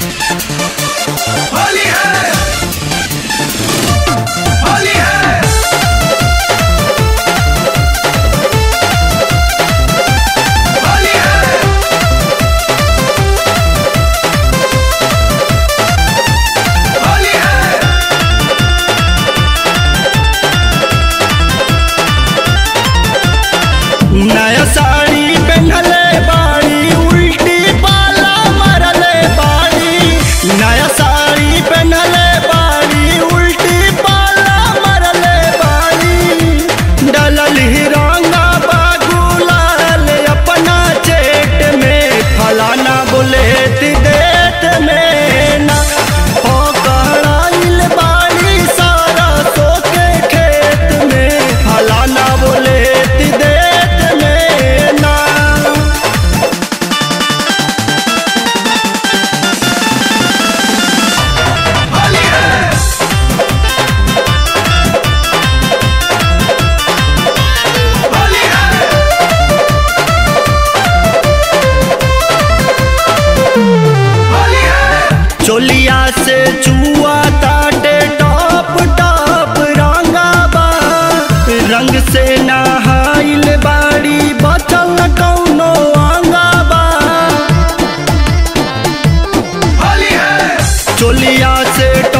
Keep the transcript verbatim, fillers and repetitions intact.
होली है, होली है, होली है, होली है। नया साड़ी पहनले बाड़ी उल्टी पाला मरले बाड़ी। नया साड़ी पहनले बाड़ी उल्टी पाला मरले बाड़ी। डलल ही रंगा बागुलाल अपना चेट में फलाना बुलेट देत में ना हो कराइल बाड़ी सारा सो के खेत में फलाना बुलेट देत में ना। होली है, होली है, होली है। चोलिया से चुआ ताटे टॉप टॉप रंगाबा। रंग से नहाइल बाड़ी बचल न कौनो अंगाबा। होली है, चोलिया से